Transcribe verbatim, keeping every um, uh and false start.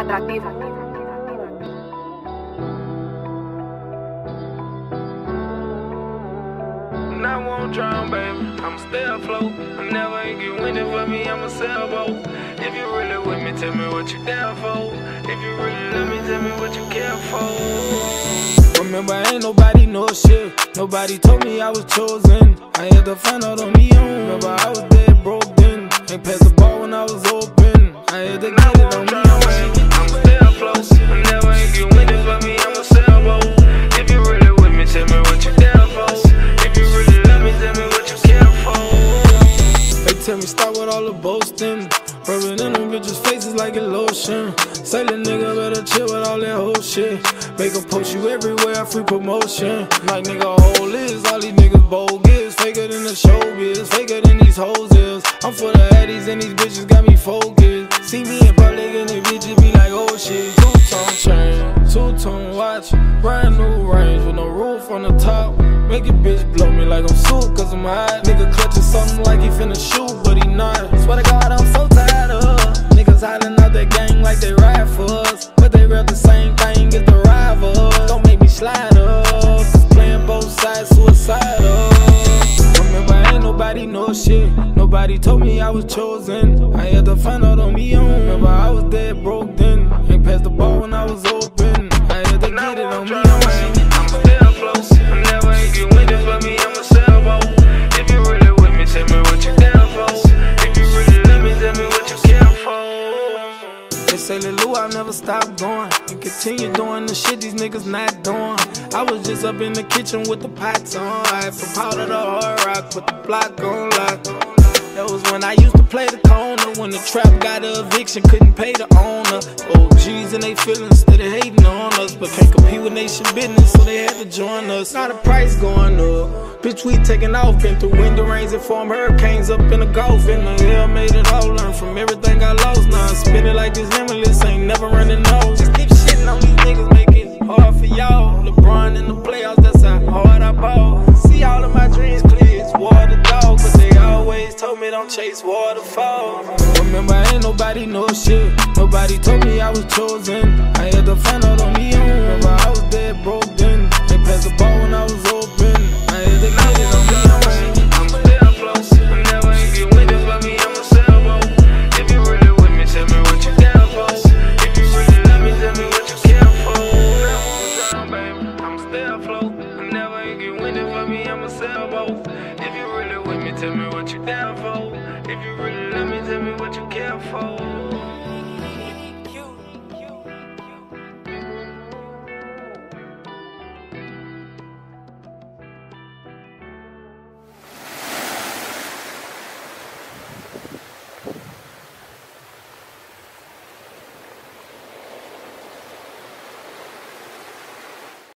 atractivo. I won't drown, baby, I'ma stay afloat. I never ain't get winded for me, I'ma sailboat. If you really with me, tell me what you down for. If you really love me, tell me what you care for. Remember, ain't nobody know shit. Nobody told me I was chosen. I had to find out on me own. Remember, I was dead broke then. Ain't passed the ball when I was open. I had to get it on me own. I'ma stay afloat. I never ain't get winded for me, I'ma sailboat. If you really with me, tell me what you down for. Tell me stop with all the boasting, rubbing in them bitches' faces like a lotion. Say the nigga better chill with all that whole shit. Make 'em post you everywhere, free promotion. Like nigga, whole is all these niggas bogus. Faker than the showbiz, faker than these hoes is. I'm full of addies and these bitches got me focused. See me in public and the bitches be like, oh shit. Two-tone chain, two-tone watch, brand new range with no roof on the top. Make your bitch blow me like I'm soup, cause I'm hot. Nigga clutching something like he finna shoot, but he not. Swear to God, I'm so tired of niggas hiding out that gang like they ride for us, but they real the same thing as the rival. Don't make me slide up, cause playing both sides suicidal. Remember, ain't nobody know shit. Nobody told me I was chosen. I had to find out on me own. Remember, I was dead broke then. Ain't passed the ball when I was open. I had to get it on me own. I'm still close. I never ain't get winded for me, I'm a sailboat. If you really with me, tell me what you down for. If you really love me, tell me what you care for. They say Lil' I'll never stop going and continue doing the shit these niggas not doing. I was just up in the kitchen with the pots on. I from powder to hard rock, put the block on lock. That was when I used to play the corner, when the trap got an eviction, couldn't pay the owner. O Gs and they feelings, instead of hating on us, but can't compete with nation business, so they had to join us. Now the price going up, bitch, we taking off. Been through wind and rains and form hurricanes up in the Gulf. In the air, made it all, learned from everything I lost. Now I'm spinning like this limitless, ain't never running out. Just keep shitting on these niggas, make it hard for y'all. LeBron in the playoffs, that's how hard I ball. See all of my dreams clear, it's water dog, but they always told me don't chase waterfalls. Remember, ain't nobody know shit. Nobody told me I was chosen. I had to find out on me own. Remember, I was dead broke then. Ain't passed the ball when I was open. I had to get